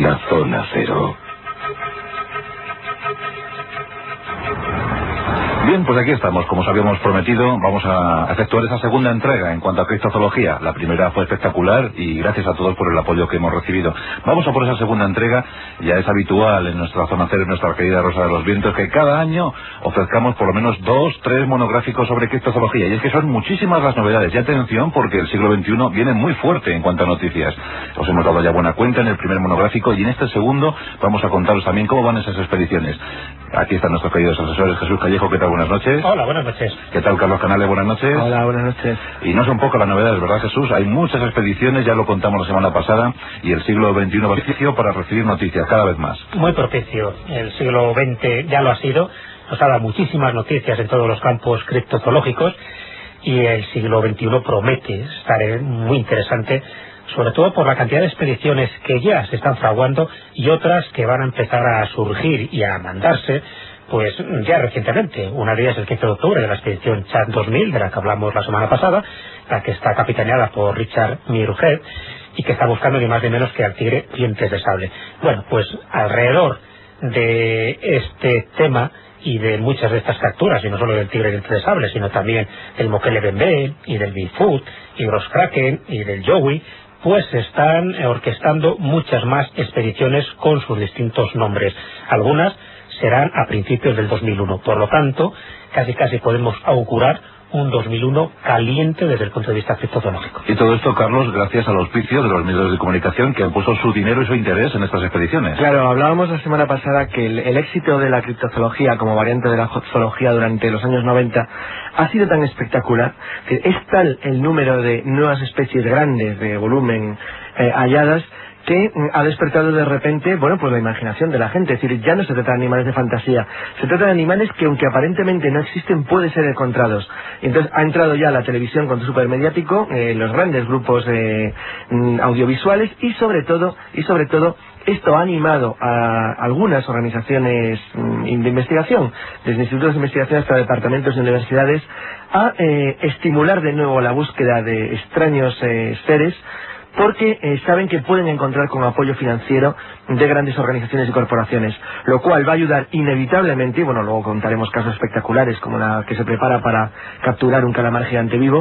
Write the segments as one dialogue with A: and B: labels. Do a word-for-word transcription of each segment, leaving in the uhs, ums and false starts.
A: La Zona Cero.
B: Bien, pues aquí estamos, como os habíamos prometido, vamos a efectuar esa segunda entrega en cuanto a criptozoología. La primera fue espectacular y gracias a todos por el apoyo que hemos recibido. Vamos a por esa segunda entrega, ya es habitual en nuestra Zona Cero, en nuestra querida Rosa de los Vientos, que cada año ofrezcamos por lo menos dos, tres monográficos sobre criptozoología. Y es que son muchísimas las novedades. Y atención, porque el siglo veintiuno viene muy fuerte en cuanto a noticias. Os hemos dado ya buena cuenta en el primer monográfico y en este segundo vamos a contaros también cómo van esas expediciones. Aquí están nuestros queridos asesores. Jesús Callejo, ¿qué tal? Buenas noches.
C: Hola, buenas noches.
B: ¿Qué tal, Carlos Canales? Buenas noches.
D: Hola, buenas noches.
B: Y no son pocas las novedades, ¿verdad, Jesús? Hay muchas expediciones, ya lo contamos la semana pasada, y el siglo veintiuno va propicio para recibir noticias cada vez más.
C: Muy propicio. El siglo veinte ya lo ha sido. Nos ha dado muchísimas noticias en todos los campos criptozoológicos, y el siglo veintiuno promete estar muy interesante, sobre todo por la cantidad de expediciones que ya se están fraguando y otras que van a empezar a surgir y a mandarse pues ya recientemente. Una de ellas el quince de octubre de la expedición Chat dos mil, de la que hablamos la semana pasada, la que está capitaneada por Richard Muirhead y que está buscando ni más ni menos que al tigre dientes de sable. Bueno, pues alrededor de este tema y de muchas de estas capturas, y no solo del tigre dientes de sable, sino también del Mokele Bembe y del Bigfoot y de los Kraken y del Yowie, pues se están orquestando muchas más expediciones con sus distintos nombres. Algunas serán a principios del dos mil uno. Por lo tanto, casi casi podemos augurar un dos mil uno caliente desde el punto de vista criptozoológico.
B: Y todo esto, Carlos, gracias al auspicio de los medios de comunicación que han puesto su dinero y su interés en estas expediciones.
D: Claro, hablábamos la semana pasada que el, el éxito de la criptozoología como variante de la zoología durante los años noventa ha sido tan espectacular que es tal el número de nuevas especies grandes de volumen eh, halladas que ha despertado de repente, bueno, pues la imaginación de la gente. Es decir, ya no se trata de animales de fantasía, se trata de animales que, aunque aparentemente no existen, pueden ser encontrados. Entonces ha entrado ya la televisión con su supermediático, eh, los grandes grupos eh, audiovisuales y sobre todo, y sobre todo, esto ha animado a algunas organizaciones de investigación, desde institutos de investigación hasta departamentos de universidades, a eh, estimular de nuevo la búsqueda de extraños eh, seres, porque eh, saben que pueden encontrar con apoyo financiero de grandes organizaciones y corporaciones, lo cual va a ayudar inevitablemente, y bueno, luego contaremos casos espectaculares como la que se prepara para capturar un calamar gigante vivo,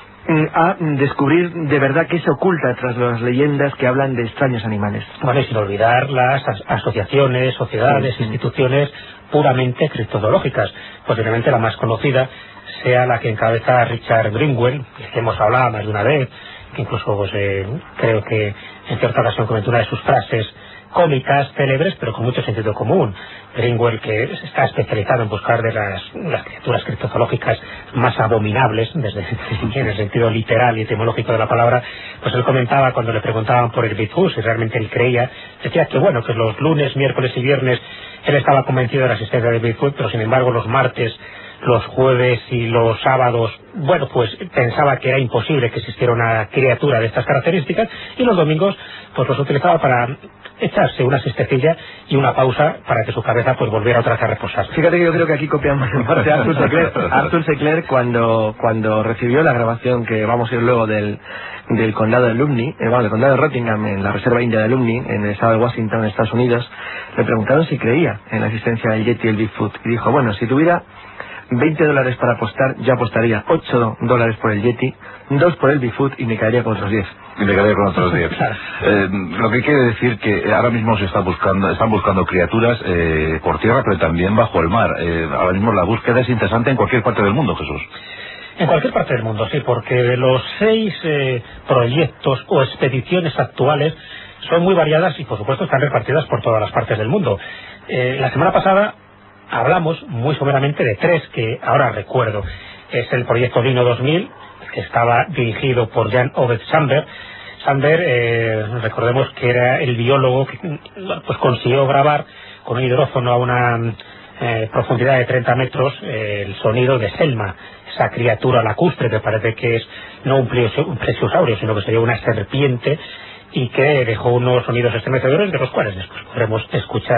D: a descubrir de verdad qué se oculta tras las leyendas que hablan de extraños animales.
C: Bueno, y sin olvidar las as asociaciones, sociedades, sí, sí. instituciones puramente criptozoológicas. Posiblemente la más conocida sea la que encabeza Richard Greenwell, del que hemos hablado más de una vez, que incluso pues, eh, creo que en cierta ocasión comentó una de sus frases cómicas, célebres, pero con mucho sentido común. Greenwell, que está especializado en buscar de las, las criaturas criptozoológicas más abominables, desde en el sentido literal y etimológico de la palabra, pues él comentaba cuando le preguntaban por el Bigfoot, si realmente él creía, decía que bueno, que los lunes, miércoles y viernes él estaba convencido de la existencia del Bigfoot, pero sin embargo los martes, los jueves y los sábados, bueno, pues pensaba que era imposible que existiera una criatura de estas características, y los domingos pues los utilizaba para echarse una siestecilla y una pausa para que su cabeza pues volviera otra vez a reposar.
D: Fíjate que yo creo que aquí copiamos en parte a Arthur C. Clarke. Arthur C. Clarke cuando, cuando recibió la grabación que vamos a ir luego del, del condado de Lumney, eh, bueno, del condado de Rottingham, en la reserva india de Lumney, en el estado de Washington, en Estados Unidos, le preguntaron si creía en la existencia del Yeti y el Bigfoot, y dijo, bueno, si tuviera veinte dólares para apostar, yo apostaría ocho dólares por el Yeti, dos por el Bigfoot y me caería con otros diez.
B: Y me quedaría con otros diez. eh, lo que quiere decir que ahora mismo se está buscando, están buscando criaturas eh, por tierra, pero también bajo el mar. Eh, ahora mismo la búsqueda es interesante en cualquier parte del mundo, Jesús.
C: En cualquier parte del mundo, sí, porque de los seis eh, proyectos o expediciones actuales son muy variadas y por supuesto están repartidas por todas las partes del mundo. Eh, la semana pasada hablamos muy someramente de tres que ahora recuerdo. Es el proyecto Dino dos mil, que estaba dirigido por Jan Ove Sandberg. Sandberg, eh, recordemos que era el biólogo que pues consiguió grabar con un hidrófono a una eh, profundidad de treinta metros eh, el sonido de Selma, esa criatura lacustre que parece que es no un, un plesiosaurio, sino que sería una serpiente, y que dejó unos sonidos estremecedores de los cuales después podremos escuchar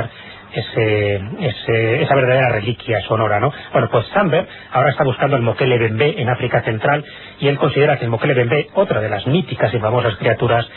C: ese, ese, esa verdadera reliquia sonora, ¿no? Bueno, pues Sandberg ahora está buscando el Mokele Bembe en África Central, y él considera que el Mokele Bembe, otra de las míticas y famosas criaturas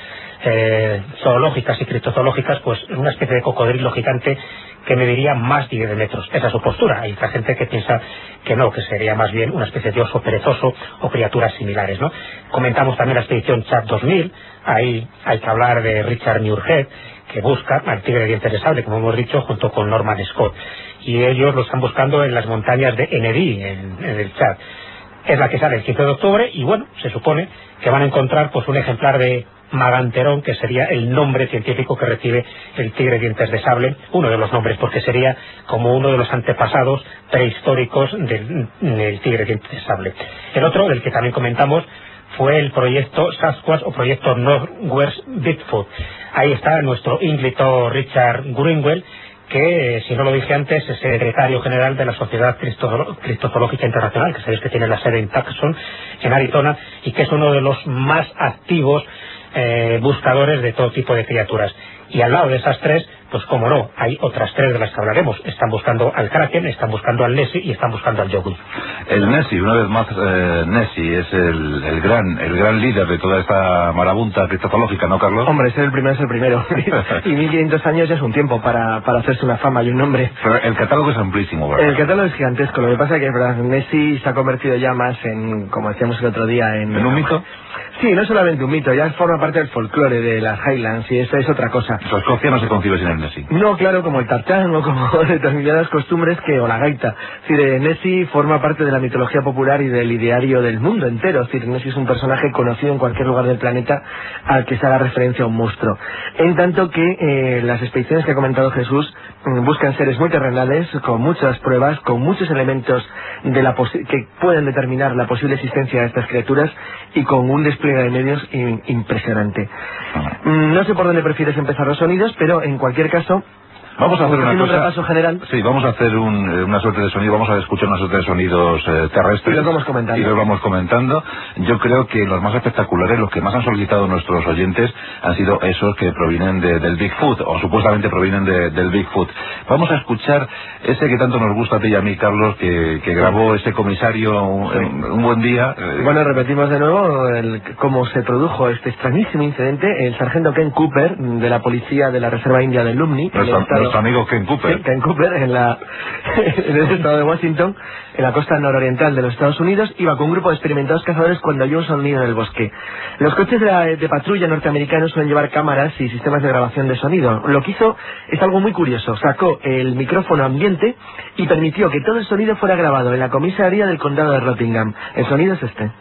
C: eh, zoológicas y criptozoológicas, pues una especie de cocodrilo gigante que mediría más de diez metros. Esa es su postura. Hay otra gente que piensa que no, que sería más bien una especie de oso perezoso o criaturas similares, ¿no? Comentamos también la expedición Chad dos mil. Ahí hay que hablar de Richard Muirhead, que busca al tigre de dientes de sable, como hemos dicho, junto con Norman Scott, y ellos lo están buscando en las montañas de Enedi, en, en el Chad. Es la que sale el quince de octubre, y bueno, se supone que van a encontrar pues un ejemplar de Maganterón, que sería el nombre científico que recibe el tigre de dientes de sable, uno de los nombres, porque sería como uno de los antepasados prehistóricos del, del tigre de dientes de sable. El otro, del que también comentamos, fue el proyecto Sasquatch o proyecto Northwest Bigfoot. Ahí está nuestro ínclito Richard Greenwell, que, si no lo dije antes, es secretario general de la Sociedad Criptozoológica Internacional, que sabéis que tiene la sede en Tucson, en Arizona, y que es uno de los más activos eh, buscadores de todo tipo de criaturas. Y al lado de esas tres, pues como no, hay otras tres de las que hablaremos. Están buscando al Kraken, están buscando al Nessie y están buscando al Yogi.
B: El Nessie, una vez más, eh, Nessie es el, el gran el gran líder de toda esta marabunta criptozoológica, ¿no, Carlos?
D: Hombre, ser el primero es el primero. Y mil quinientos años ya es un tiempo para, para hacerse una fama y un nombre.
B: Pero el catálogo es amplísimo, ¿verdad?
D: El catálogo es gigantesco. Lo que pasa es que ¿verdad? Nessie se ha convertido ya más en, como decíamos el otro día, en...
B: ¿En un mito?
D: Sí, no solamente un mito, ya forma parte del folclore de las Highlands, y esta es otra cosa.
B: Su Escocia no se concibe sin el Nessie.
D: No, claro, como el tartán o como determinadas costumbres que, o la gaita. Es decir, Nessie forma parte de la mitología popular y del ideario del mundo entero. Es decir, Nessie es un personaje conocido en cualquier lugar del planeta al que se haga referencia a un monstruo. En tanto que eh, las expediciones que ha comentado Jesús mm, buscan seres muy terrenales, con muchas pruebas, con muchos elementos de la que pueden determinar la posible existencia de estas criaturas, y con un despliegue de medios in impresionante. Mm, no sé por dónde prefieres empezar los sonidos, pero en cualquier caso,
B: vamos a hacer una cosa,
D: un repaso general.
B: Sí, vamos a hacer un, una suerte de sonido, vamos a escuchar una suerte de sonidos eh, terrestres.
D: Y los vamos comentando.
B: Y los vamos comentando. Yo creo que los más espectaculares, los que más han solicitado nuestros oyentes, han sido esos que provienen de, del Bigfoot, o supuestamente provienen de, del Bigfoot. Vamos a escuchar ese que tanto nos gusta a ti y a mí, Carlos, que, que grabó ese comisario un, sí. un buen día. Eh,
D: bueno, repetimos de nuevo el, cómo se produjo este extrañísimo incidente. El sargento Ken Cooper, de la policía de la Reserva India del Lumni,
B: nuestro amigo Ken Cooper.
D: Sí, Ken Cooper, en, la, en el estado de Washington, en la costa nororiental de los Estados Unidos, iba con un grupo de experimentados cazadores cuando oyó un sonido en el bosque. Los coches de, la, de patrulla norteamericanos suelen llevar cámaras y sistemas de grabación de sonido. Lo que hizo es algo muy curioso. Sacó el micrófono ambiente y permitió que todo el sonido fuera grabado en la comisaría del condado de Rockingham. El sonido es este.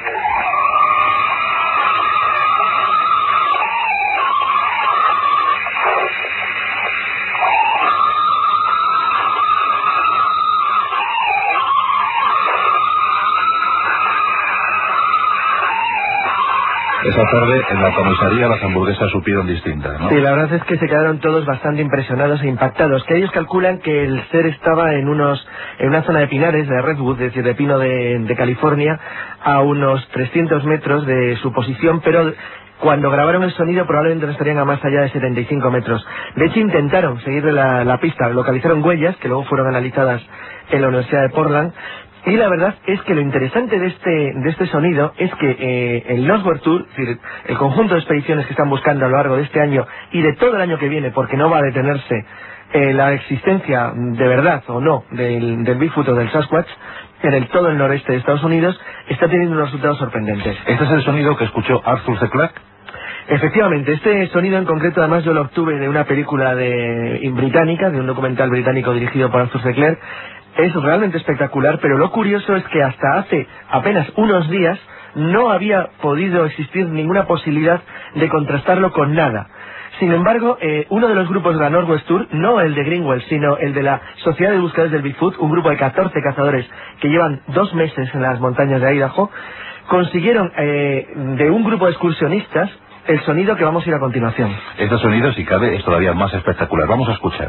B: Esa tarde en la comisaría las hamburguesas supieron distintas, ¿no?
D: Sí, la verdad es que se quedaron todos bastante impresionados e impactados, que ellos calculan que el ser estaba en unos en una zona de pinares, de Redwood, es decir, de pino de, de California, a unos trescientos metros de su posición, pero cuando grabaron el sonido probablemente no estarían a más allá de setenta y cinco metros. De hecho, intentaron seguirle la, la pista, localizaron huellas que luego fueron analizadas en la Universidad de Portland. Y la verdad es que lo interesante de este de este sonido es que eh, el Northwest Tour, es decir, el conjunto de expediciones que están buscando a lo largo de este año y de todo el año que viene, porque no va a detenerse eh, la existencia de verdad o no del, del Bigfoot o del Sasquatch en el todo el noreste de Estados Unidos, está teniendo unos resultados sorprendentes.
B: ¿Este es el sonido que escuchó Arthur C. Clarke?
D: Efectivamente, este sonido en concreto además yo lo obtuve de una película de británica, de un documental británico dirigido por Arthur C. Clarke. Es realmente espectacular, pero lo curioso es que hasta hace apenas unos días no había podido existir ninguna posibilidad de contrastarlo con nada. Sin embargo, eh, uno de los grupos de la Northwest Tour, no el de Greenwell, sino el de la Sociedad de Buscadores del Bigfoot, un grupo de catorce cazadores que llevan dos meses en las montañas de Idaho, consiguieron eh, de un grupo de excursionistas el sonido que vamos a ir a continuación.
B: Este sonido, si cabe, es todavía más espectacular. Vamos a escuchar.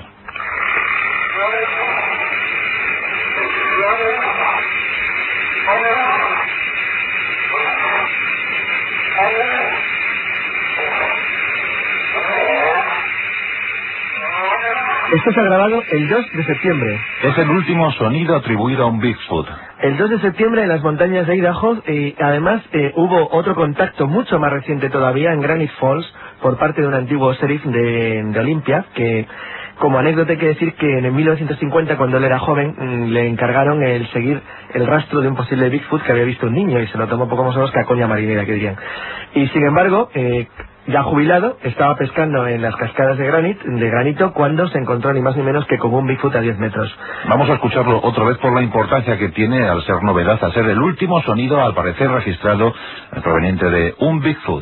D: Esto se ha grabado el dos de septiembre.
B: Es el último sonido atribuido a un Bigfoot.
D: El dos de septiembre en las montañas de Idaho, y además eh, hubo otro contacto mucho más reciente todavía en Granite Falls por parte de un antiguo sheriff de, de Olympia, que como anécdota hay que decir que en mil novecientos cincuenta, cuando él era joven, mmm, le encargaron el seguir el rastro de un posible Bigfoot que había visto un niño, y se lo tomó un poco más o menos que a coña marinera, que dirían. Y sin embargo, eh, ya jubilado, estaba pescando en las cascadas de, granit, de granito cuando se encontró ni más ni menos que con un Bigfoot a diez metros.
B: Vamos a escucharlo otra vez por la importancia que tiene al ser novedad, al ser el último sonido al parecer registrado proveniente de un Bigfoot.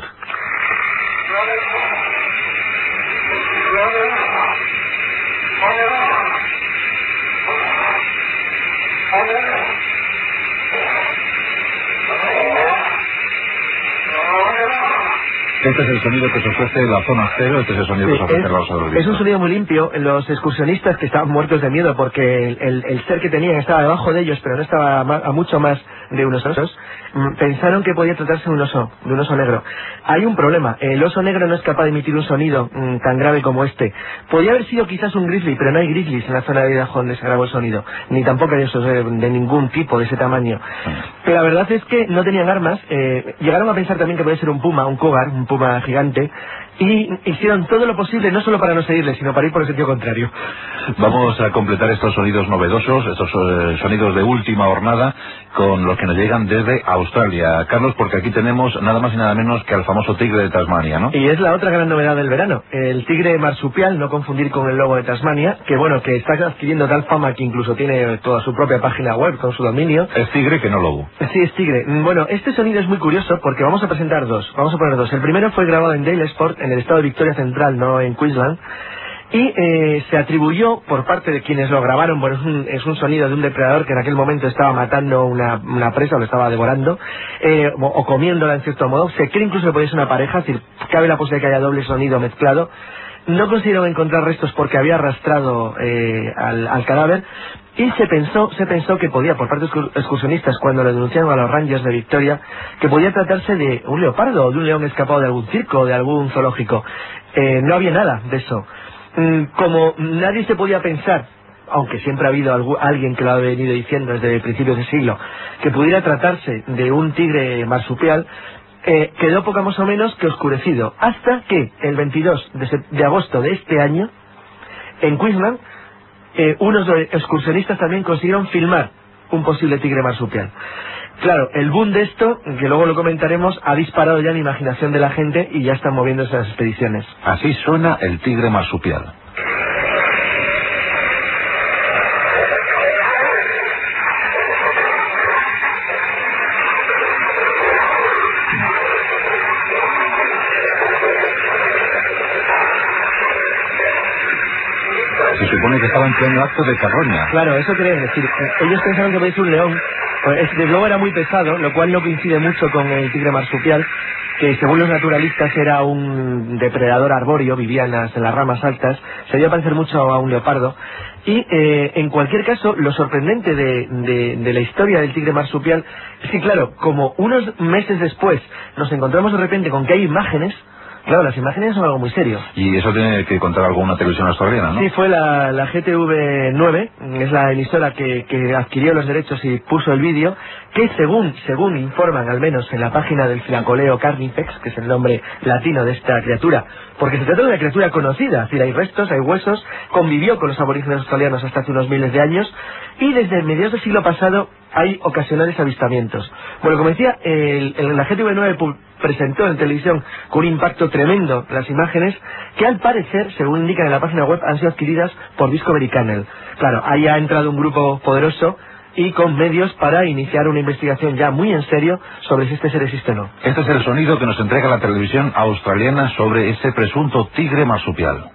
B: Este es el sonido que se ofrece en la zona cero, este es el sonido
D: Sí,
B: que se ofrece
D: es,
B: en la zona de
D: es un sonido muy limpio. Los excursionistas, que estaban muertos de miedo porque el, el, el ser que tenían estaba debajo de ellos, pero no estaba a, a mucho más de unos osos, pensaron que podía tratarse de un oso, de un oso negro. Hay un problema, el oso negro no es capaz de emitir un sonido mmm, tan grave como este. Podría haber sido quizás un grizzly, pero no hay grizzlies en la zona de Idaho donde se grabó el sonido, ni tampoco hay osos de, de ningún tipo de ese tamaño. Pero la verdad es que no tenían armas, eh, llegaron a pensar también que podía ser un puma, un cougar, un puma gigante, y hicieron todo lo posible no solo para no seguirle, sino para ir por el sentido contrario.
B: Vamos a completar estos sonidos novedosos, estos eh, sonidos de última hornada, con los que nos llegan desde Australia. Carlos, porque aquí tenemos nada más y nada menos que al famoso tigre de Tasmania, ¿no?
D: Y es la otra gran novedad del verano, el tigre marsupial, no confundir con el lobo de Tasmania, que bueno, que está adquiriendo tal fama que incluso tiene toda su propia página web con su dominio.
B: Es tigre que no lobo.
D: Sí, es tigre. Bueno, este sonido es muy curioso porque vamos a presentar dos, vamos a poner dos. El primero fue grabado en Dale Sport, en el estado de Victoria Central, no en Queensland, y eh, se atribuyó por parte de quienes lo grabaron, bueno, es un, es un sonido de un depredador que en aquel momento estaba matando una, una presa o lo estaba devorando, eh, o, o comiéndola en cierto modo. Se cree incluso que podía ser una pareja, es decir, cabe la posibilidad que haya doble sonido mezclado. No consiguieron encontrar restos porque había arrastrado eh, al, al cadáver, y se pensó se pensó que podía, por parte de los excursionistas, cuando le denunciaron a los Rangers de Victoria, que podía tratarse de un leopardo o de un león escapado de algún circo o de algún zoológico. Eh, no había nada de eso. Como nadie se podía pensar, aunque siempre ha habido algún, alguien que lo ha venido diciendo desde principios de siglo, que pudiera tratarse de un tigre marsupial, eh, quedó poco más o menos que oscurecido, hasta que el veintidós de, de agosto de este año, en Queensland, eh, unos excursionistas también consiguieron filmar un posible tigre marsupial. Claro, el boom de esto, que luego lo comentaremos, ha disparado ya la imaginación de la gente y ya están moviéndose las expediciones.
B: Así suena el tigre marsupial. Se supone que estaba en pleno acto de carroña.
D: Claro, eso quería decir. Ellos pensaban que podía ser un león. Desde luego era muy pesado, lo cual no coincide mucho con el tigre marsupial, que según los naturalistas era un depredador arbóreo, vivía en las, en las ramas altas, se debía parecer mucho a un leopardo. Y eh, en cualquier caso, lo sorprendente de, de, de la historia del tigre marsupial es que, claro, como unos meses después nos encontramos de repente con que hay imágenes. Claro, las imágenes son algo muy serio.
B: Y eso tiene que contar alguna televisión australiana, ¿no?
D: Sí, fue la, la G T V nueve, es la emisora que, que adquirió los derechos y puso el vídeo, que según según informan, al menos en la página del Filacoleo carnifex, que es el nombre latino de esta criatura, porque se trata de una criatura conocida, es decir, hay restos, hay huesos, convivió con los aborígenes australianos hasta hace unos miles de años, y desde mediados del siglo pasado hay ocasionales avistamientos. Bueno, como decía, el, el, la G T V nueve presentó en televisión con un impacto tremendo las imágenes que al parecer, según indican en la página web, han sido adquiridas por Discovery Channel. Claro, ahí ha entrado un grupo poderoso y con medios para iniciar una investigación ya muy en serio sobre si este ser existe o no.
B: Este es el sonido que nos entrega la televisión australiana sobre ese presunto tigre marsupial.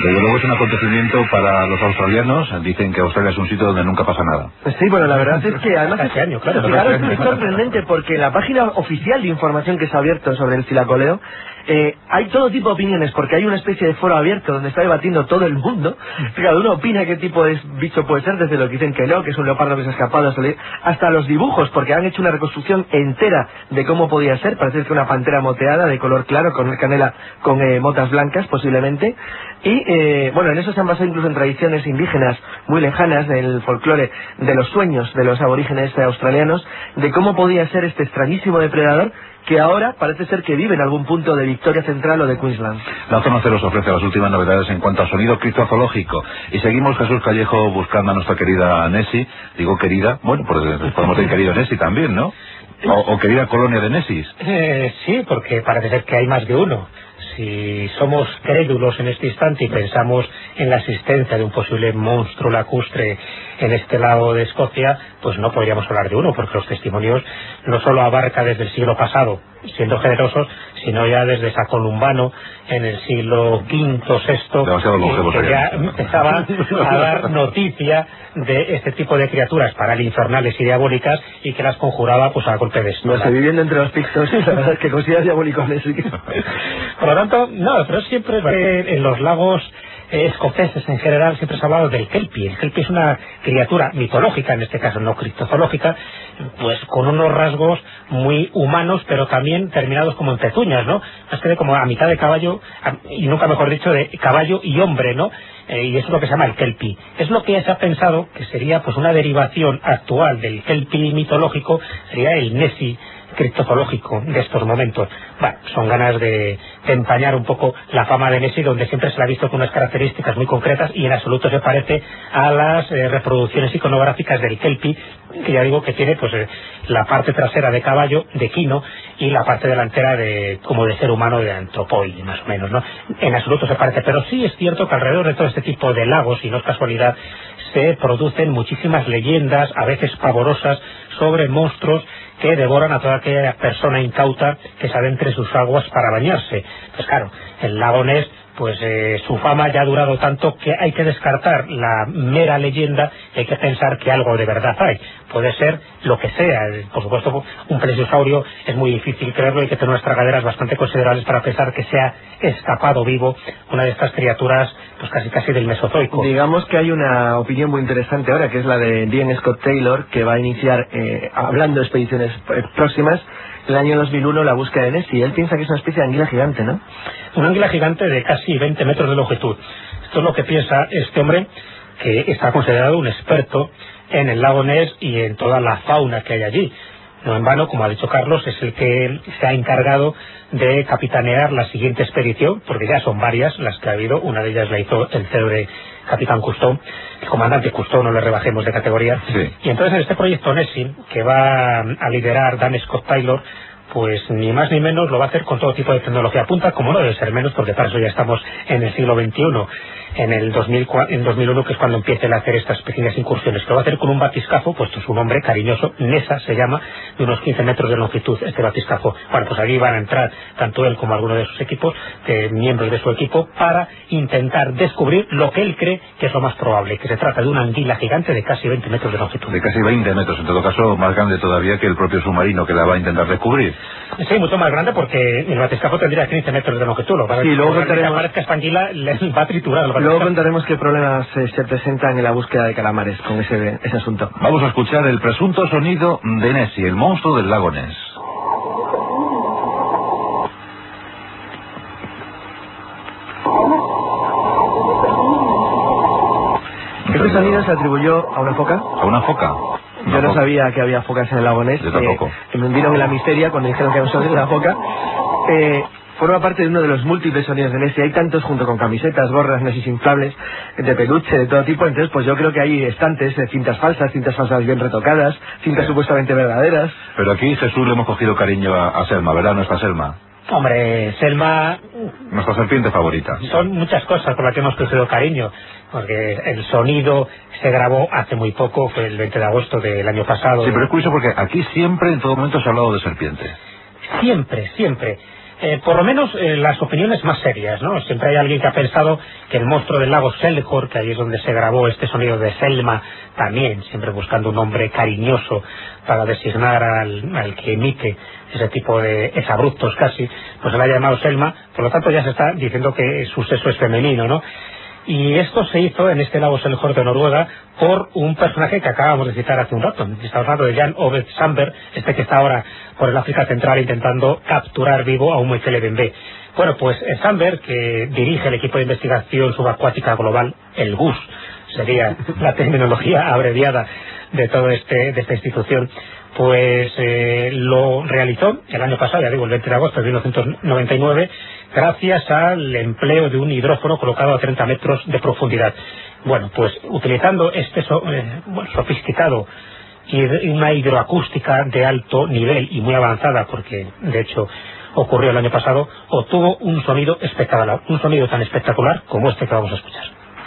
B: Desde luego es un acontecimiento para los australianos. Dicen que Australia es un sitio donde nunca pasa nada.
D: Sí, bueno, la verdad es que además
C: este año, claro,
D: claro, es muy sorprendente porque en la página oficial de información que se ha abierto sobre el cilacoleo eh, hay todo tipo de opiniones, porque hay una especie de foro abierto donde está debatiendo todo el mundo. Cada uno opina qué tipo de bicho puede ser, desde lo que dicen que no, que es un leopardo que se ha escapado, hasta los dibujos, porque han hecho una reconstrucción entera de cómo podía ser. Parece que una pantera moteada de color claro, con canela, con eh, motas blancas posiblemente. Y eh, bueno, en eso se han basado incluso en tradiciones indígenas muy lejanas del folclore, de los sueños de los aborígenes australianos, de cómo podía ser este extrañísimo depredador que ahora parece ser que vive en algún punto de Victoria Central o de Queensland.
B: La zona cero os ofrece las últimas novedades en cuanto a sonido criptozoológico. Y seguimos, Jesús Callejo, buscando a nuestra querida Nessie. Digo querida, bueno, pues podemos decir querido Nessie también, ¿no? O, o querida colonia de Nessies.
C: Eh, sí, porque parece ser que hay más de uno. Si somos crédulos en este instante y pensamos en la existencia de un posible monstruo lacustre en este lado de Escocia, pues no podríamos hablar de uno, porque los testimonios no solo abarca desde el siglo pasado, siendo generosos, sino ya desde Sacolumbano en el siglo quinto, sexto, que ya empezaba a dar noticia de este tipo de criaturas paralinfernales y diabólicas, y que las conjuraba pues a golpe de estola.
D: No sé, viviendo entre los pictos, la verdad es que considera diabólicos.
C: Por lo tanto, no, pero siempre en los lagos eh, escoceses en general siempre se ha hablado del kelpie. El kelpie es una criatura mitológica, en este caso no criptozoológica, pues con unos rasgos muy humanos, pero también terminados como en pezuñas, ¿no? Más que de como a mitad de caballo, a, y nunca mejor dicho, de caballo y hombre, ¿no? Eh, y eso es lo que se llama el kelpie. Es lo que se ha pensado que sería pues una derivación actual del kelpie mitológico, sería el Nessie criptozoológico de estos momentos. Bueno, son ganas de, de empañar un poco la fama de Nessie, donde siempre se la ha visto con unas características muy concretas y en absoluto se parece a las eh, reproducciones iconográficas del kelpie, que ya digo que tiene pues eh, la parte trasera de caballo, de quino, y la parte delantera de como de ser humano, de antropoide, más o menos, ¿no? En absoluto se parece, pero sí es cierto que alrededor de todo este tipo de lagos, y no es casualidad, se producen muchísimas leyendas, a veces pavorosas, sobre monstruos que devoran a toda aquella persona incauta que se adentre sus aguas para bañarse. Pues claro, el lago Ness, pues eh, su fama ya ha durado tanto que hay que descartar la mera leyenda y hay que pensar que algo de verdad hay. Puede ser lo que sea. Por supuesto, un plesiosaurio es muy difícil creerlo, hay que tener unas tragaderas bastante considerables para pensar que se ha escapado vivo una de estas criaturas pues casi casi del Mesozoico.
D: Digamos que hay una opinión muy interesante ahora, que es la de Dean Scott Taylor, que va a iniciar, eh, hablando de expediciones próximas, el año dos mil uno, la búsqueda de Nessie. Él piensa que es una especie de anguila gigante, ¿no?
C: Una anguila gigante de casi veinte metros de longitud. Esto es lo que piensa este hombre, que está considerado un experto en el lago Ness y en toda la fauna que hay allí. No en vano, como ha dicho Carlos, es el que se ha encargado de capitanear la siguiente expedición, porque ya son varias las que ha habido. Una de ellas la hizo el célebre capitán Cousteau, el comandante Cousteau, no le rebajemos de categoría.
B: Sí.
C: Y entonces en este proyecto Nessie, que va a liderar Dan Scott Taylor, pues ni más ni menos lo va a hacer con todo tipo de tecnología punta, como no debe ser menos, porque para eso ya estamos en el siglo veintiuno, en el dos mil, en dos mil uno, que es cuando empieza a hacer estas pequeñas incursiones, que lo va a hacer con un batiscafo, puesto su nombre cariñoso, Nessa se llama, de unos quince metros de longitud, este batiscafo. Bueno, pues aquí van a entrar tanto él como alguno de sus equipos, de miembros de su equipo, para intentar descubrir lo que él cree que es lo más probable, que se trata de una anguila gigante de casi veinte metros de longitud.
B: De casi veinte metros, en todo caso más grande todavía que el propio submarino que la va a intentar descubrir.
C: Sí, mucho más grande, porque el batiscafo tendría quince metros de longitud. Lo
D: sí, luego contaremos...
C: aparezca esta anguila, le va a triturar el
D: luego contaremos qué problemas eh, se presentan en la búsqueda de calamares con ese, ese asunto.
B: Vamos a escuchar el presunto sonido de Nessie, el monstruo del lago Ness.
D: ¿Este sonido se atribuyó a una foca?
B: ¿A una foca?
D: Yo no sabía que había focas en el lago Ness.
B: Yo tampoco.
D: Eh, que me hundieron en la miseria cuando dijeron que había un sonido de una foca. Eh, forma parte de uno de los múltiples sonidos de Nessie. Hay tantos junto con camisetas, gorras, Nessie inflables, de peluche, de todo tipo. Entonces, pues yo creo que hay estantes de cintas falsas, cintas falsas bien retocadas, cintas sí. supuestamente verdaderas.
B: Pero aquí, Jesús, le hemos cogido cariño a, a Selma, ¿verdad? Nuestra Selma.
C: Hombre, Selma...
B: Nuestra serpiente favorita.
C: Son muchas cosas por las que hemos cogido cariño, porque el sonido se grabó hace muy poco, fue el veinte de agosto del año pasado.
B: Sí, pero es curioso porque aquí siempre, en todo momento, se ha hablado de serpientes.
C: Siempre, siempre. Eh, por lo menos eh, las opiniones más serias, ¿no? Siempre hay alguien que ha pensado que el monstruo del lago Selkor, que ahí es donde se grabó este sonido de Selma, también, siempre buscando un nombre cariñoso para designar al, al que emite ese tipo de exabruptos casi, pues se le ha llamado Selma, por lo tanto ya se está diciendo que su sexo es femenino, ¿no? Y esto se hizo en este lago Selkor de Noruega por un personaje que acabamos de citar hace un rato. Estamos hablando de Jan Ove Sandberg, este que está ahora por el África Central intentando capturar vivo a un Mekele Bembe. Bueno, pues Sandberg, que dirige el equipo de investigación subacuática global, el G U S, sería la terminología abreviada de toda este, de esta institución, pues eh, lo realizó el año pasado, ya digo, el veinte de agosto de mil novecientos noventa y nueve, gracias al empleo de un hidrófono colocado a treinta metros de profundidad. Bueno, pues utilizando este so, eh, bueno, sofisticado y una hidroacústica de alto nivel y muy avanzada, porque de hecho ocurrió el año pasado, obtuvo un sonido espectacular, un sonido tan espectacular como este que vamos a escuchar.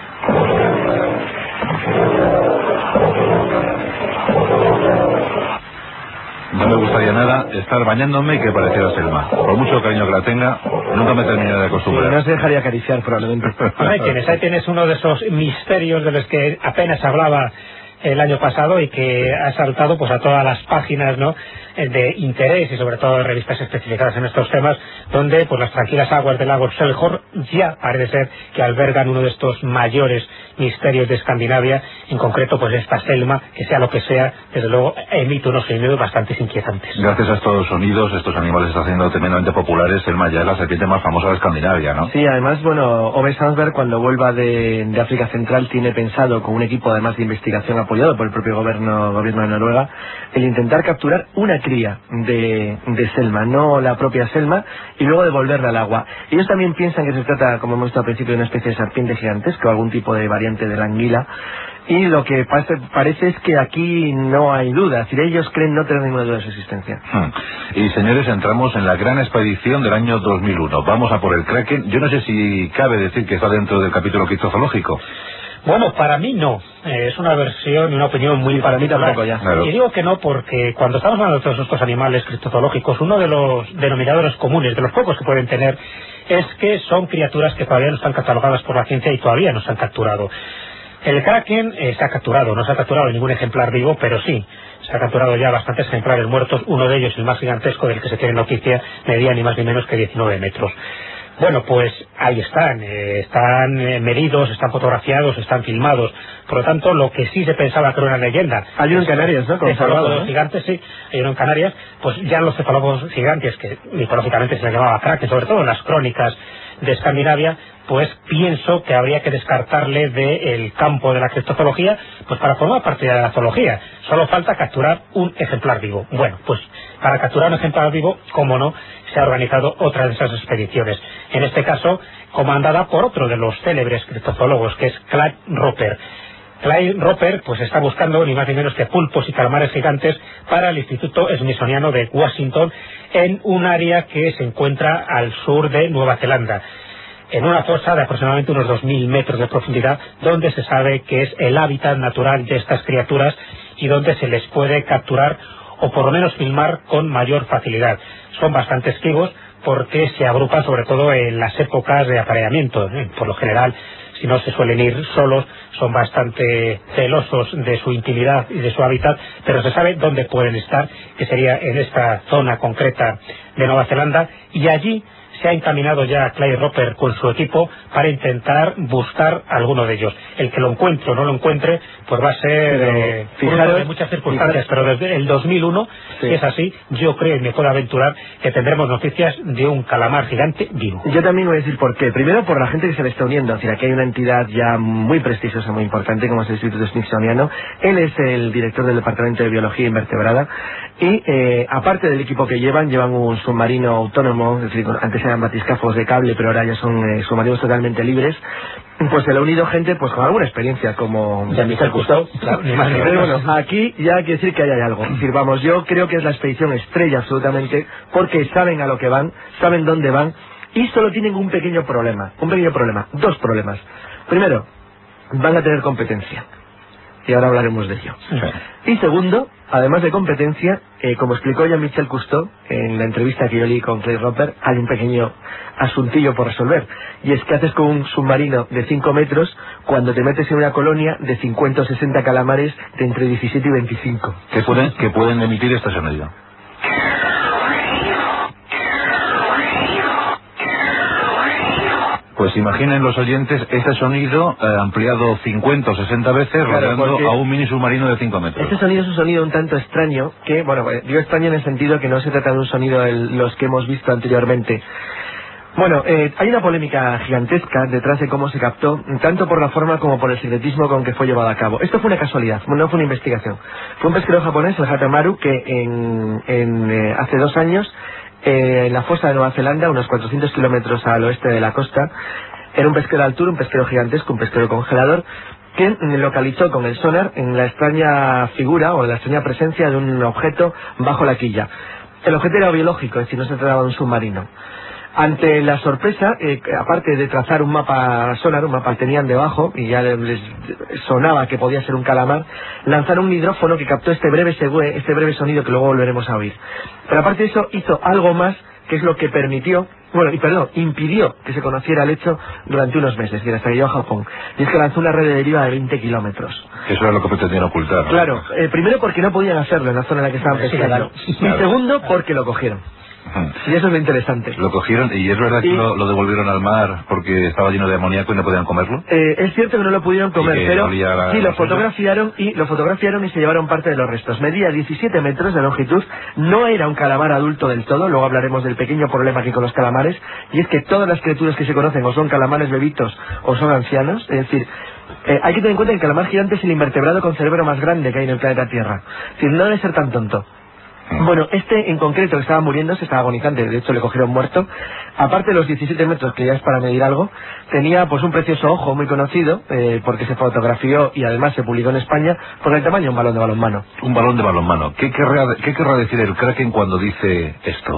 B: No me gustaría nada estar bañándome y que pareciera Selma. Por mucho cariño que la tenga, nunca me terminé de acostumbrar.
D: Sí, no se dejaría acariciar probablemente.
C: Ahí tienes, ahí tienes uno de esos misterios de los que apenas hablaba el año pasado y que ha saltado pues a todas las páginas, ¿no?, de interés y sobre todo de revistas especializadas en estos temas, donde pues las tranquilas aguas del lago Selkor ya parece ser que albergan uno de estos mayores misterios de Escandinavia, en concreto pues esta Selma, que sea lo que sea, desde luego emite unos sonidos bastante inquietantes.
B: Gracias a estos sonidos, estos animales están haciendo tremendamente populares. Selma ya es la serpiente más famosa de Escandinavia, ¿no?
D: Sí, además, bueno, Ove Sandberg cuando vuelva de, de África Central tiene pensado, con un equipo además de investigación apoyado por el propio gobierno, gobierno de Noruega, el intentar capturar una cría de, de Selma, no la propia Selma, y luego devolverla al agua. Ellos también piensan que se trata, como hemos visto al principio, de una especie de serpiente gigantesca o algún tipo de variante de la anguila, y lo que parece, parece es que aquí no hay duda, es decir, ellos creen no tener ninguna duda de su existencia.
B: Hmm. Y señores, entramos en la gran expedición del año dos mil uno. Vamos a por el Kraken. Yo no sé si cabe decir que está dentro del capítulo criptozoológico.
C: Bueno, para mí no. Eh, es una versión y una opinión muy
D: para mí tampoco ya.
B: Claro.
C: Y digo que no porque cuando estamos hablando de todos estos animales criptozoológicos, uno de los denominadores comunes, de los pocos que pueden tener, es que son criaturas que todavía no están catalogadas por la ciencia y todavía no se han capturado. El Kraken eh, se ha capturado, no se ha capturado ningún ejemplar vivo, pero sí, se ha capturado ya bastantes ejemplares muertos. Uno de ellos, el más gigantesco del que se tiene noticia, medía ni más ni menos que diecinueve metros. Bueno, pues ahí están, eh, están eh, medidos, están fotografiados, están filmados. Por lo tanto, lo que sí se pensaba que era una leyenda.
D: Hay uno en Canarias, ¿no?
C: Cefalópodos, ¿no? Gigantes, sí, hay uno en Canarias. Pues ya los cefalópodos gigantes, que mitológicamente se les llamaba Kraken, sobre todo en las crónicas de Escandinavia, pues pienso que habría que descartarle del campo de la criptozoología, pues para formar parte de la zoología. Solo falta capturar un ejemplar vivo. Bueno, pues para capturar un ejemplar vivo, cómo no, se ha organizado otra de esas expediciones. En este caso, comandada por otro de los célebres criptozoólogos, que es Clyde Roper. Clyde Roper pues está buscando ni más ni menos que pulpos y calamares gigantes para el Instituto Smithsoniano de Washington, en un área que se encuentra al sur de Nueva Zelanda, en una fosa de aproximadamente unos dos mil metros de profundidad, donde se sabe que es el hábitat natural de estas criaturas y donde se les puede capturar o por lo menos filmar con mayor facilidad. Son bastante esquivos porque se agrupan sobre todo en las épocas de apareamiento. Por lo general, si no se suelen ir solos, son bastante celosos de su intimidad y de su hábitat, pero se sabe dónde pueden estar, que sería en esta zona concreta de Nueva Zelanda, y allí se ha encaminado ya Clyde Roper con su equipo para intentar buscar a alguno de ellos. El que lo encuentre o no lo encuentre, pues va a ser eh, fijaros, de muchas circunstancias, fijaros. Pero desde el dos mil uno, sí. Si es así, yo creo y me puedo aventurar que tendremos noticias de un calamar gigante vivo.
D: Yo también voy a decir por qué. Primero, por la gente que se le está uniendo. Es decir, aquí hay una entidad ya muy prestigiosa, muy importante, como es el Instituto Smithsoniano. Él es el director del Departamento de Biología Invertebrada. Y eh, aparte del equipo que llevan, llevan un submarino autónomo, es decir, antes eran batiscafos de cable, pero ahora ya son eh, submarinos totalmente libres. Pues se le ha unido gente pues con alguna experiencia, como
C: Jean-Michel Cousteau. Claro,
D: pero bueno, aquí ya hay que decir que hay algo. Es decir, vamos, yo creo que es la expedición estrella absolutamente, porque saben a lo que van, saben dónde van, y solo tienen un pequeño problema, un pequeño problema, dos problemas. Primero, van a tener competencia. y ahora hablaremos de ello. Sí. Y segundo, además de competencia, eh, como explicó Jean-Michel Cousteau en la entrevista que yo leí con Clay Roper, hay un pequeño asuntillo por resolver, y es que haces con un submarino de cinco metros cuando te metes en una colonia de cincuenta o sesenta calamares de entre diecisiete y veinticinco.
B: ¿Qué pueden, que pueden emitir este sonido? Pues imaginen los oyentes este sonido eh, ampliado cincuenta o sesenta veces, claro, rodeando a un mini submarino de cinco metros.
D: Este sonido es un sonido un tanto extraño, que, bueno, digo extraño en el sentido que no se trata de un sonido de los que hemos visto anteriormente. Bueno, eh, hay una polémica gigantesca detrás de cómo se captó, tanto por la forma como por el secretismo con que fue llevado a cabo. Esto fue una casualidad, no fue una investigación. Fue un pesquero japonés, el Hatamaru, que en, en, eh, hace dos años, eh, en la fosa de Nueva Zelanda, unos cuatrocientos kilómetros al oeste de la costa, era un pesquero de altura, un pesquero gigantesco, un pesquero congelador, que localizó con el sonar en la extraña figura o la extraña presencia de un objeto bajo la quilla. El objeto era biológico, es decir, no se trataba de un submarino. Ante la sorpresa, eh, aparte de trazar un mapa sonar, un mapa que tenían debajo, y ya les sonaba que podía ser un calamar, lanzaron un hidrófono que captó este breve, segue, este breve sonido que luego volveremos a oír. Pero aparte de eso, hizo algo más, que es lo que permitió, bueno, y perdón, impidió que se conociera el hecho durante unos meses, y hasta que llegó a Japón. Y es que lanzó una red de deriva de veinte kilómetros.
B: Eso era lo que pretendían ocultar, ¿no?
D: Claro, eh, primero porque no podían hacerlo en la zona en la que estaban pescando. Sí, claro. Y segundo, porque lo cogieron. Y eso es lo interesante.
B: Lo cogieron y es verdad que y... lo, lo devolvieron al mar porque estaba lleno de amoníaco y no podían comerlo.
D: Eh, es cierto que no lo pudieron comer, pero la, sí, lo fotografiaron y lo fotografiaron y se llevaron parte de los restos. Medía diecisiete metros de longitud, no era un calamar adulto del todo, luego hablaremos del pequeño problema que hay con los calamares, y es que todas las criaturas que se conocen o son calamares bebitos o son ancianos, es decir, eh, hay que tener en cuenta que el calamar gigante es el invertebrado con cerebro más grande que hay en el planeta Tierra. Es decir, no debe ser tan tonto. Bueno, este en concreto que estaba muriéndose, estaba agonizante, de hecho le cogieron muerto. Aparte de los diecisiete metros, que ya es para medir algo, tenía pues un precioso ojo muy conocido, eh, porque se fotografió y además se publicó en España, por el tamaño de un balón de balonmano.
B: Un balón de balonmano. ¿Qué querrá, qué querrá decir el Kraken cuando dice esto?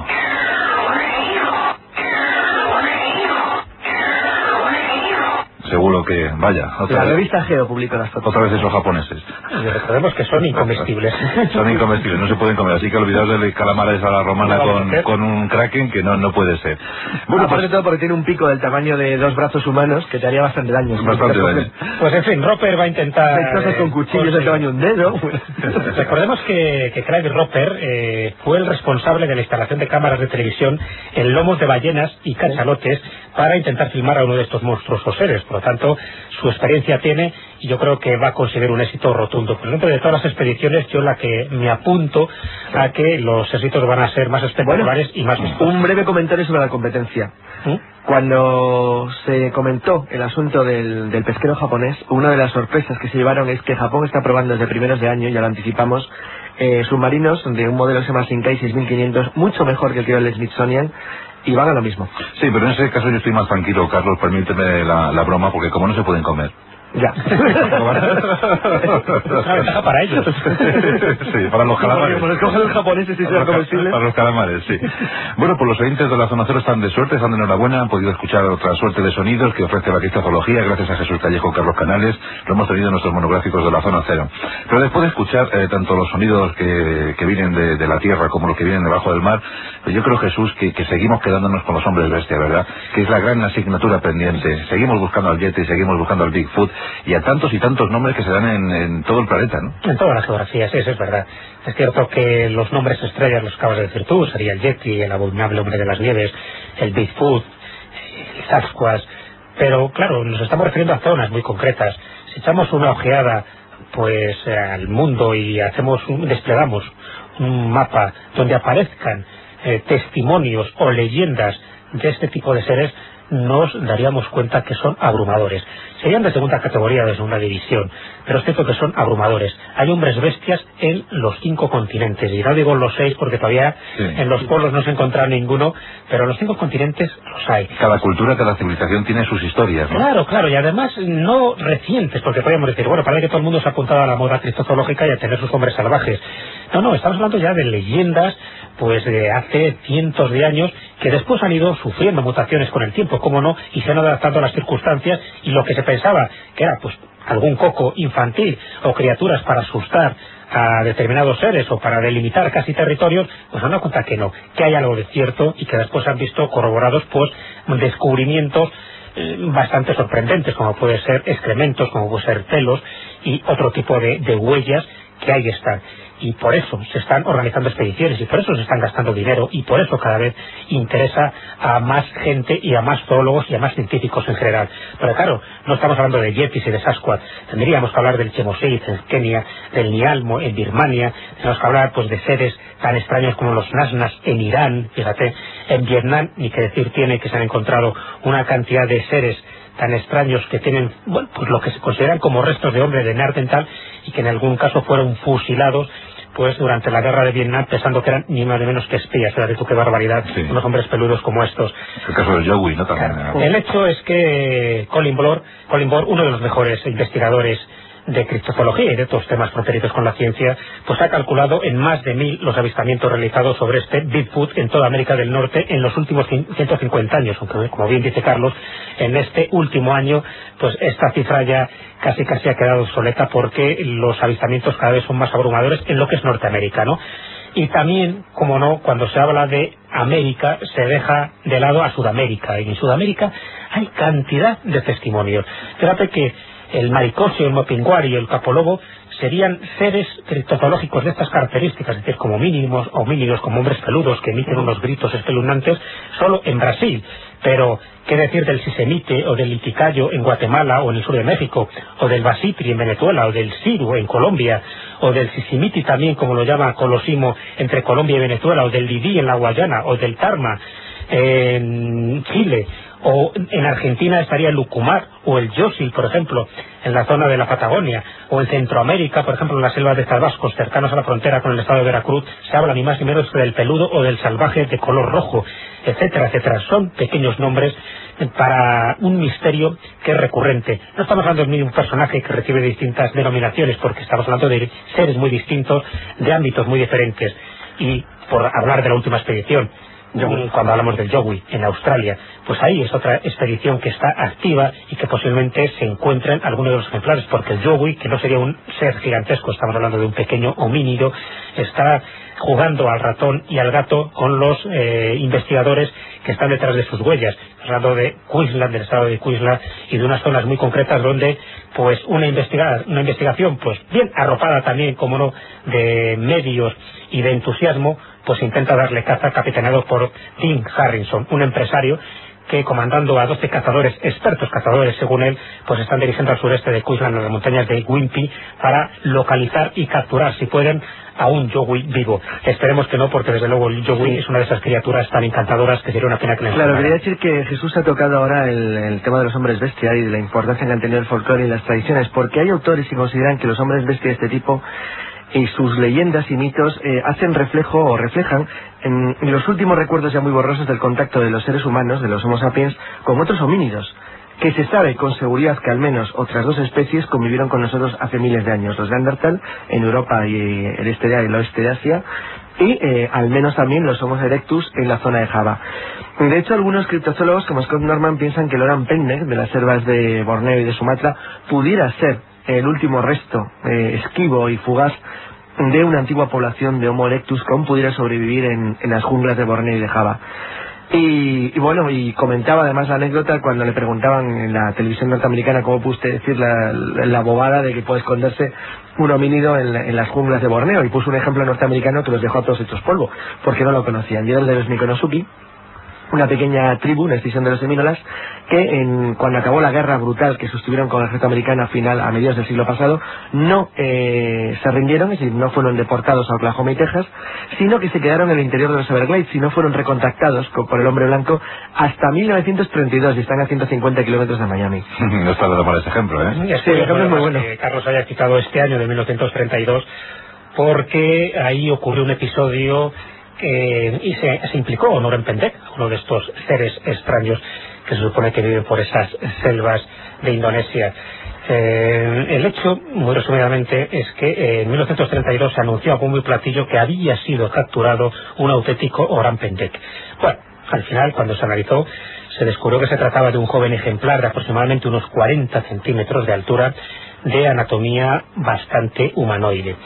B: Seguro que, vaya,
D: otra la vez, revista Geo publica las fotos.
B: Otra vez esos japoneses.
C: Y recordemos que son incomestibles.
B: Son incomestibles, no se pueden comer, así que olvidaos de calamares a la romana con, con un kraken, que no no puede ser.
D: Bueno, aparte de todo porque tiene un pico del tamaño de dos brazos humanos que te haría bastante daño.
B: Bastante daño.
C: Pues en fin, Roper va a intentar...
D: Hay cosas con cuchillos del tamaño de un dedo.
C: Recordemos que, que Craig Roper eh, fue el responsable de la instalación de cámaras de televisión en lomos de ballenas y cachalotes para intentar filmar a uno de estos monstruosos seres. Por lo tanto, su experiencia tiene, y yo creo que va a conseguir un éxito rotundo. Por ejemplo, de todas las expediciones, yo la que me apunto a que los éxitos van a ser más espectaculares, bueno, y más vistosos.
D: Un breve comentario sobre la competencia. ¿Mm? Cuando se comentó el asunto del, del pesquero japonés, una de las sorpresas que se llevaron es que Japón está probando desde primeros de año, ya lo anticipamos, eh, submarinos de un modelo que se llama Shinkai seis mil quinientos, mucho mejor que el que era el Smithsonian, y van a lo mismo.
B: Sí, pero en ese caso yo estoy más tranquilo, Carlos, permíteme la, la broma, porque como no se pueden comer.
D: Ya.
C: Claro, para ellos.
B: Sí, para los calamares.
D: Para los, los japoneses, sí,
B: para, los,
D: comestibles.
B: Para los calamares, sí. Bueno, pues los oyentes de la Zona Cero están de suerte, están de enhorabuena, han podido escuchar otra suerte de sonidos que ofrece la criptozoología, gracias a Jesús Callejo, Carlos Canales, lo hemos tenido en nuestros monográficos de la Zona Cero. Pero después de escuchar eh, tanto los sonidos que, que vienen de, de la tierra como los que vienen debajo del mar, pues yo creo, Jesús, que, que seguimos quedándonos con los hombres bestia, ¿verdad? Que es la gran asignatura pendiente. Seguimos buscando al Yeti, seguimos buscando al Bigfoot, y a tantos y tantos nombres que se dan en, en todo el planeta, ¿no?
C: En todas las geografías, sí, eso es verdad. Es cierto que los nombres estrellas los acabas de decir tú, sería el Yeti, el abominable hombre de las nieves, el Bigfoot, el Sasquatch, pero claro, nos estamos refiriendo a zonas muy concretas. Si echamos una ojeada pues eh, al mundo y hacemos un, desplegamos un mapa donde aparezcan eh, testimonios o leyendas de este tipo de seres, nos daríamos cuenta que son abrumadores. Serían de segunda categoría, de segunda división, pero es cierto que son abrumadores. Hay hombres bestias en los cinco continentes, y no digo los seis porque todavía sí. En los polos no se encuentra ninguno, pero en los cinco continentes los hay.
B: Cada cultura, cada civilización tiene sus historias, ¿no?
C: Claro, claro, y además no recientes, porque podríamos decir, bueno, parece que todo el mundo se ha apuntado a la moda criptozoológica y a tener sus hombres salvajes. No, no, estamos hablando ya de leyendas pues de hace cientos de años que después han ido sufriendo mutaciones con el tiempo. tecnológico, cómo no, y se han adaptado a las circunstancias, y lo que se pensaba que era pues algún coco infantil o criaturas para asustar a determinados seres o para delimitar casi territorios, pues se han dado cuenta que no, que hay algo de cierto, y que después han visto corroborados pues descubrimientos eh, bastante sorprendentes, como puede ser excrementos, como puede ser pelos y otro tipo de, de huellas que ahí están. Y por eso se están organizando expediciones, y por eso se están gastando dinero, y por eso cada vez interesa a más gente y a más zoólogos y a más científicos en general. Pero claro, no estamos hablando de yetis y de Sasquatch, tendríamos que hablar del Chemosid en Kenia, del Nialmo en Birmania, tenemos que hablar pues de seres tan extraños como los Nasnas en Irán, fíjate, en Vietnam, ni que decir tiene que se han encontrado una cantidad de seres tan extraños que tienen, bueno, pues lo que se consideran como restos de hombre de Neandertal, y que en algún caso fueron fusilados pues durante la guerra de Vietnam, pensando que eran ni más ni menos que espías. Fíjate tú qué barbaridad, sí. Unos hombres peludos como estos.
B: El caso del Yowie, ¿no? También, claro.
C: El hecho es que Colin Bohr, Colin Bohr, uno de los mejores investigadores de criptozoología y de otros temas fronterizos con la ciencia, pues ha calculado en más de mil los avistamientos realizados sobre este Bigfoot en toda América del Norte en los últimos ciento cincuenta años, aunque como bien dice Carlos, en este último año pues esta cifra ya casi casi ha quedado obsoleta, porque los avistamientos cada vez son más abrumadores en lo que es Norteamérica, ¿no? Y también, como no, cuando se habla de América se deja de lado a Sudamérica, y en Sudamérica hay cantidad de testimonios. Fíjate que el maricosio, el mopinguari y el capolobo serían seres criptozoológicos de estas características, es decir, como mínimos o homínidos, como hombres peludos que emiten unos gritos espeluznantes, solo en Brasil. Pero, ¿qué decir del sisemite o del iticayo en Guatemala o en el sur de México, o del basipri en Venezuela, o del siru en Colombia, o del sisimiti también, como lo llama Colosimo, entre Colombia y Venezuela, o del didí en la Guayana, o del tarma en Chile, o en Argentina estaría el lucumar o el yosil, por ejemplo, en la zona de la Patagonia, o en Centroamérica, por ejemplo, en las selvas de Tabasco, cercanos a la frontera con el estado de Veracruz, se habla ni más ni menos que del peludo o del salvaje de color rojo, etcétera, etcétera. Son pequeños nombres para un misterio que es recurrente. No estamos hablando de un personaje que recibe distintas denominaciones, porque estamos hablando de seres muy distintos, de ámbitos muy diferentes. Y por hablar de la última expedición, cuando hablamos del Yowie en Australia, pues ahí es otra expedición que está activa y que posiblemente se encuentren algunos de los ejemplares, porque el Yowie, que no sería un ser gigantesco, estamos hablando de un pequeño homínido, está jugando al ratón y al gato con los eh, investigadores que están detrás de sus huellas. Hablando de Queensland, del estado de Queensland, y de unas zonas muy concretas donde pues una, investiga una investigación pues bien arropada también, como no, de medios y de entusiasmo, pues intenta darle caza, capitaneado por Tim Harrison, un empresario que, comandando a doce cazadores, expertos cazadores según él, pues están dirigiendo al sureste de Queensland, en las montañas de Wimpy, para localizar y capturar, si pueden, a un Yowie vivo. Esperemos que no, porque desde luego el Yowie sí. es una de esas criaturas tan encantadoras que sería una pena que les
D: Claro, quería decir que Jesús ha tocado ahora el, el tema de los hombres bestia y de la importancia que han tenido el folclore y las tradiciones, porque hay autores que consideran que los hombres bestia de este tipo y sus leyendas y mitos eh, hacen reflejo o reflejan en, en los últimos recuerdos ya muy borrosos del contacto de los seres humanos, de los Homo sapiens, con otros homínidos, que se sabe con seguridad que al menos otras dos especies convivieron con nosotros hace miles de años, los Neandertal en Europa y el este y el oeste de Asia, y eh, al menos también los Homo erectus en la zona de Java. De hecho, algunos criptozoólogos como Scott Norman piensan que el Orang Pendek de las selvas de Borneo y de Sumatra pudiera ser el último resto eh, esquivo y fugaz de una antigua población de Homo erectus que aún pudiera sobrevivir en, en las junglas de Borneo y de Java. Y, y bueno, y comentaba además la anécdota cuando le preguntaban en la televisión norteamericana cómo puede usted decir la, la, la bobada de que puede esconderse un homínido en, en las junglas de Borneo, y puso un ejemplo norteamericano que los dejó a todos hechos polvo, porque no lo conocían, y era el de los Mikonosuke, una pequeña tribu, una escisión de los semínolas, que en, cuando acabó la guerra brutal que sostuvieron con el ejército americano a final, a mediados del siglo pasado, no eh, se rindieron, es decir, no fueron deportados a Oklahoma y Texas, sino que se quedaron en el interior de los Everglades y no fueron recontactados con, por el hombre blanco hasta mil novecientos treinta y dos, y están a ciento cincuenta kilómetros de Miami.
B: No está dando mal ese ejemplo, ¿eh?
C: Sí, sí, el ejemplo es muy bueno. Que Carlos haya citado este año de mil novecientos treinta y dos, porque ahí ocurrió un episodio Eh, y se, se implicó Orang Pendek, uno de estos seres extraños que se supone que viven por esas selvas de Indonesia. Eh, el hecho, muy resumidamente, es que eh, en mil novecientos treinta y dos se anunció a bombo y platillo que había sido capturado un auténtico Orang Pendek. Bueno, al final, cuando se analizó, se descubrió que se trataba de un joven ejemplar de aproximadamente unos cuarenta centímetros de altura, de anatomía bastante humanoide.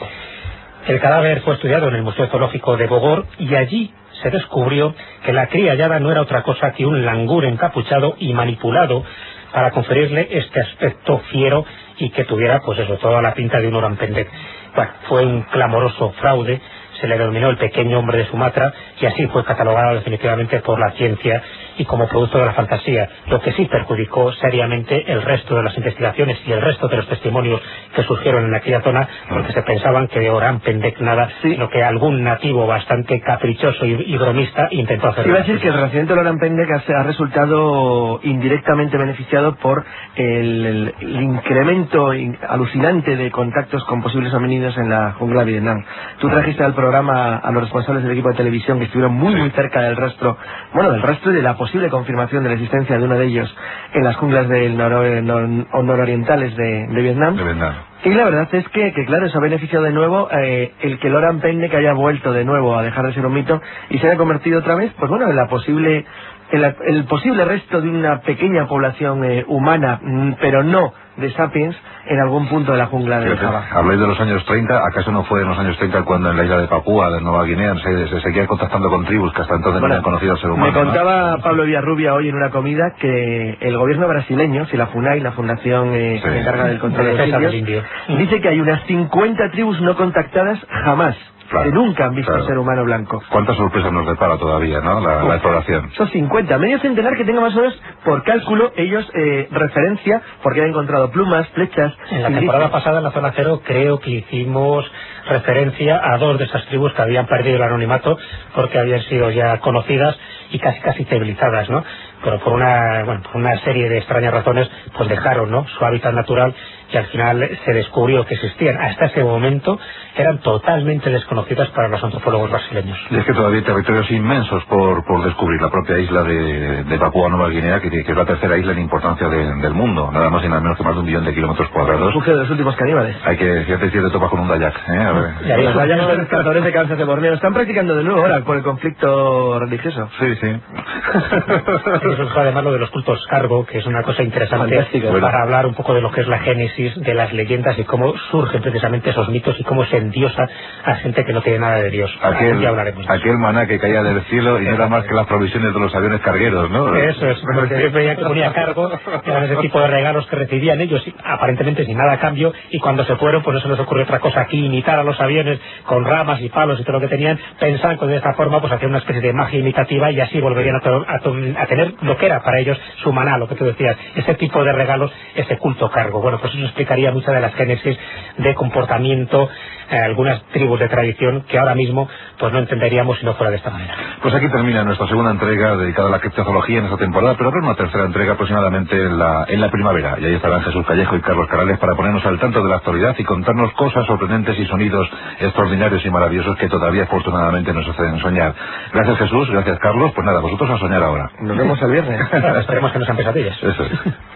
C: El cadáver fue estudiado en el Museo Zoológico de Bogor y allí se descubrió que la cría hallada no era otra cosa que un langur encapuchado y manipulado para conferirle este aspecto fiero y que tuviera, pues eso, toda la pinta de un Orang Pendek. Bueno, fue un clamoroso fraude, se le denominó el pequeño hombre de Sumatra y así fue catalogado definitivamente por la ciencia y como producto de la fantasía, lo que sí perjudicó seriamente el resto de las investigaciones y el resto de los testimonios que surgieron en aquella zona, porque se pensaban que de Orang Pendek nada, sí, sino que algún nativo bastante caprichoso y, y bromista intentó hacerlo.
D: Iba a decir que el nacimiento del Orang Pendek ha, ha resultado indirectamente beneficiado por el, el, el incremento in, alucinante de contactos con posibles homínidos en la jungla de Vietnam. Tú trajiste al programa a los responsables del equipo de televisión que estuvieron muy muy cerca del rastro, bueno, del rastro y de la posible confirmación de la existencia de uno de ellos en las junglas del nor, nor, nororientales de, de Vietnam.
B: De Vietnam.
D: Y la verdad es que, que claro, eso ha beneficiado de nuevo eh, el que el Orang Pendek haya vuelto de nuevo a dejar de ser un mito y se haya convertido otra vez, pues bueno, en la posible, en la, el posible resto de una pequeña población eh, humana, pero no de sapiens, en algún punto de la jungla de Java.
B: Habláis de los años treinta, ¿acaso no fue en los años treinta cuando en la isla de Papúa, de Nueva Guinea, se, se seguía contactando con tribus que hasta entonces bueno, no habían conocido al ser humano?
D: Me contaba,
B: ¿no?
D: Pablo Villarrubia hoy en una comida que el gobierno brasileño, si la FUNAI, la fundación eh, sí. que se encarga del control de los indios, indio. dice que hay unas cincuenta tribus no contactadas jamás. Claro, que nunca han visto claro. ser humano blanco.
B: ¿Cuántas sorpresas nos depara todavía, no? La, la exploración.
D: Son cincuenta, medio centenar que tenga más o menos, por cálculo, ellos eh, referencia, porque han encontrado plumas, flechas.
C: En la temporada pasada en la zona cero creo que hicimos referencia a dos de esas tribus que habían perdido el anonimato porque habían sido ya conocidas y casi casi civilizadas, ¿no? Pero por una, bueno, por una serie de extrañas razones, pues dejaron, ¿no?, su hábitat natural y al final se descubrió que existían. Hasta ese momento eran totalmente desconocidas para los antropólogos brasileños.
B: Y es que todavía hay territorios inmensos por, por descubrir. La propia isla de, de Papúa Nueva Guinea, que, que es la tercera isla en importancia de, del mundo, nada más y nada menos que más de un millón de kilómetros cuadrados.
D: Refugio de los últimos caníbales.
B: Hay que, fíjate si te topas con un dayak, ¿eh? A ver.
D: Y ahí los dayak son cazadores de cabezas de Borneo. Están practicando de nuevo ahora por el conflicto religioso.
B: Sí, sí.
C: Eso es además lo de los cultos cargo, que es una cosa interesante para bueno. hablar un poco de lo que es la génesis de las leyendas y cómo surgen precisamente esos mitos y cómo se endiosa a gente que no tiene nada de Dios.
B: Aquel, aquel maná que caía del cielo y no era más que las provisiones de los aviones cargueros, ¿no?
C: Eso es, porque ellos veían que ponía cargo, eran ese tipo de regalos que recibían ellos, aparentemente sin nada a cambio, y cuando se fueron, pues no se les ocurrió otra cosa que imitar a los aviones con ramas y palos y todo lo que tenían, pensaban que de esta forma pues hacían una especie de magia imitativa y así volverían a, to a, to a tener lo que era para ellos su maná, lo que tú decías, ese tipo de regalos, ese culto cargo. Bueno, pues eso explicaría muchas de las génesis de comportamiento, eh, algunas tribus de tradición que ahora mismo pues no entenderíamos si no fuera de esta manera.
B: Pues aquí termina nuestra segunda entrega dedicada a la criptozoología en esta temporada, pero habrá una tercera entrega aproximadamente en la, en la primavera, y ahí estarán Jesús Callejo y Carlos Carales para ponernos al tanto de la actualidad y contarnos cosas sorprendentes y sonidos extraordinarios y maravillosos que todavía afortunadamente nos hacen soñar. Gracias Jesús, gracias Carlos, pues nada, vosotros a soñar ahora.
D: Nos vemos el viernes.
C: Esperemos que no sean pesadillas.
B: Eso es.